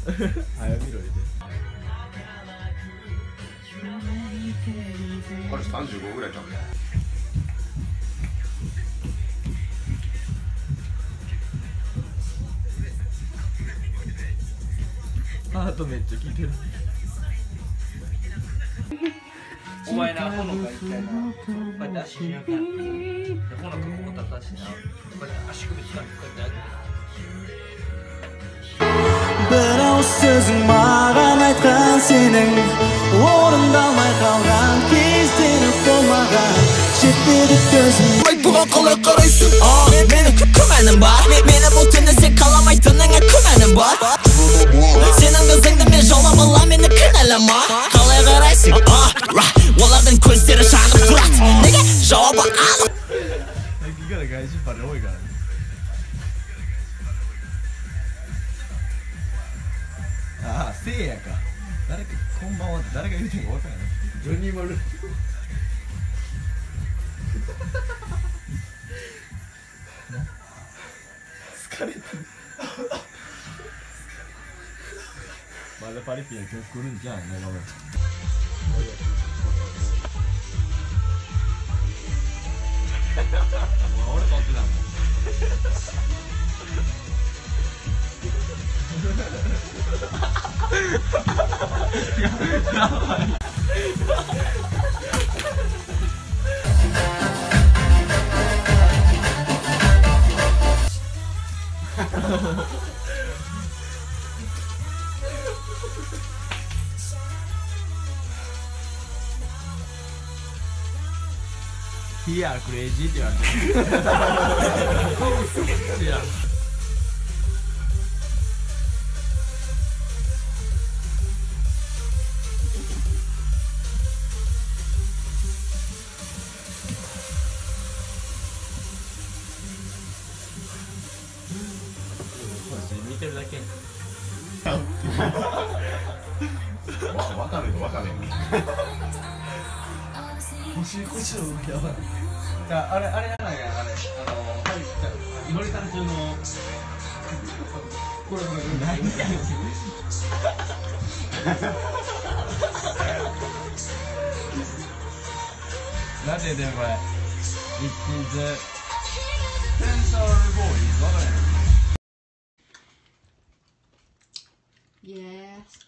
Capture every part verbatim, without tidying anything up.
早見ろ言うて。 これさんじゅうごぐらいちゃう。 ハートめっちゃ効いてる。 お前な、ほのか一回な、こうやって足ひねってやって、で、ほのかここ立たしてな、こうやって足首使ってこうやって Berau sözün mağanaytkan senin Orundalmay kalgan Kezdeni bulmagan Şetmedi gözüm Ay buğa kalay karaysın Aa, benim kümenim var Benim bu tünesi kalamaytının kümenim var Senin kızın men jolamalar meni kınalama Kalay karaysın Aa, onlardan gözleri şanıp durat Nege cevabı al さっきから外人バレ多いからね。ああ、せいやか。誰か、こんばんはって誰が言うてんか分からない。ジョニーマル。疲れてる。まだパリピの曲来るんじゃん、ね、ごめん。俺撮ってたもん。やばい。ヒアクレイジーって言われてる。知らん。見てるだけ。 わかるよ、わかるよ。 星星のやばい。じゃあ、あれ、あれじゃないか、あれ、あの、はい、じゃあ、いのりさん中の。これ、これ、何やねん。なんて言うてん、これ。It is a tensor boy。わからへん。 Yes.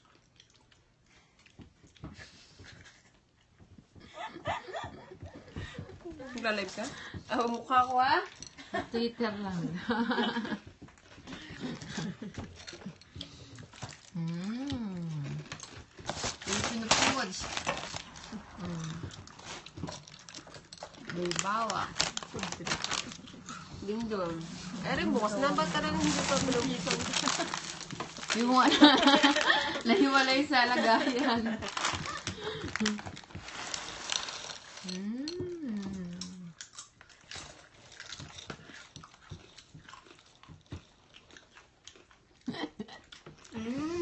Nagla-live ka? Ah, mukha ko ah. Twitter lang. Mmm. Pilipino foods. Mm. Baybawa. Ding-dong. Eh rin bukas na ba talagang hindi pa binubuksan? Yung ano, nahiwalay sa lagayan. Mm. Mm.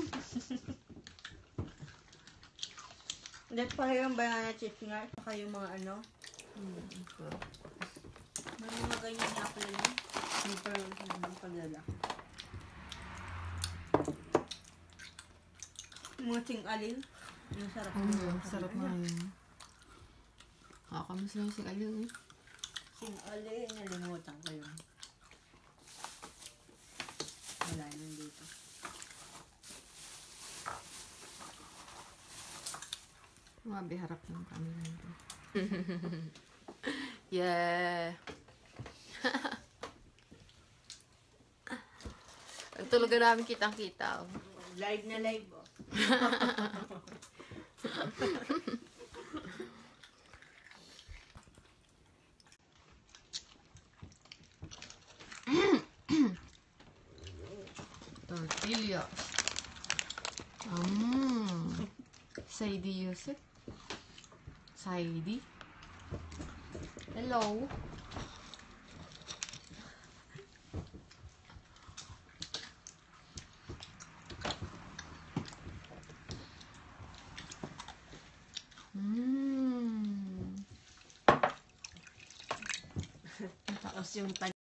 Hindi pa yung banana chips nga, saka yung mga ano. Mm. May mga ganyan na ako yun. Hindi pa yung pagdala. Mga ting-alin. Ang sarap. Mm, sarap nga yun. Kakamiss lang si Aliw eh. Ting-alin, nalimutan ko yun. Wala nang dito. Mabi harap ng camera nito. Yeah. Ang tulugan namin kitang-kita. Oh. Live na live oh. Tortillas. Mmm. Saidi Yusuf. Saidi. Hello. Tapos yung